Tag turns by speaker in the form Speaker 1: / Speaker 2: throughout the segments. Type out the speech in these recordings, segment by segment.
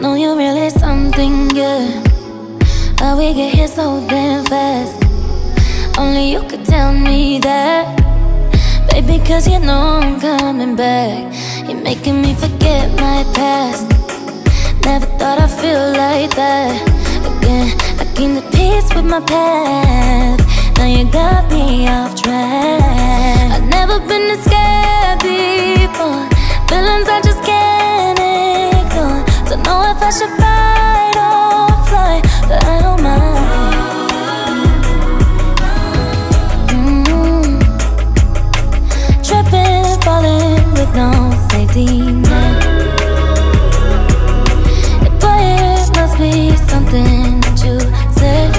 Speaker 1: know you're really something good. How we get here so damn fast? Only you could tell me that, baby, cause you know I'm coming back. You're making me forget my past. Never thought I'd feel like that again. I gained the peace with my path. Now you got me off track. I've never been this scared before. Feelings I just can't ignore. Don't know if I should fight or fly, but I don't mind. Tripping, falling with no safety net. But it must be something that you said.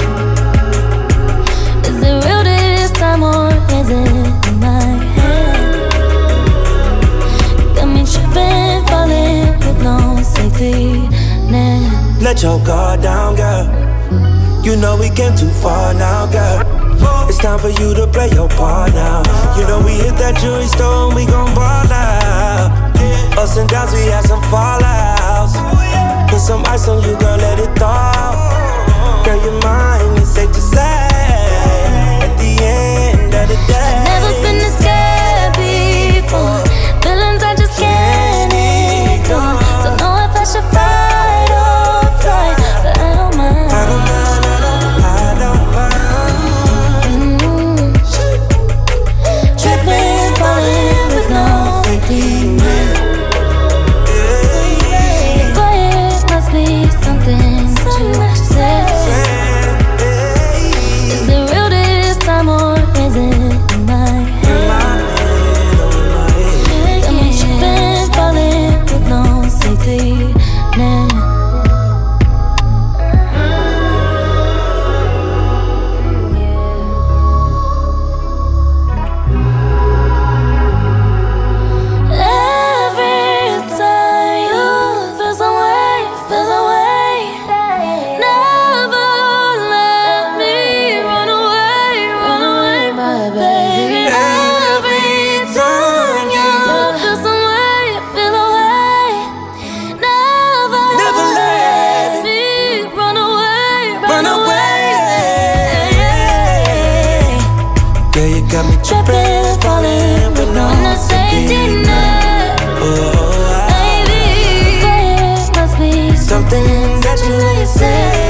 Speaker 1: Is it real this time or is it in my head? Got me tripping, falling with no safety net.
Speaker 2: Let your guard down, girl. You know we came too far now, girl. It's time for you to play your part now. You know we hit that jewelry store and we gon' ball out. Ups and downs, we had some fallouts. Put some ice on you, girl, let it thaw. Girl, you're mine, it's safe to say. At the end of the day,
Speaker 1: I've never been this scared before. Feelings I just can't ignore. Don't know if I should fight or fly, but I don't mind.
Speaker 2: I don't mind, I don't mind.
Speaker 1: Tripping, falling with no safety net. Boy, it must be something that you said. Is it real this time or is it in my head? Got me tripping, falling with no safety net. Every time you feel some way, never let me run away, my baby. Every time you feel some way, never let me run away.
Speaker 2: Girl, you got me
Speaker 1: Tripping, falling with no safety net.
Speaker 2: Oh,
Speaker 1: Baby, it must be
Speaker 2: something that you
Speaker 1: said.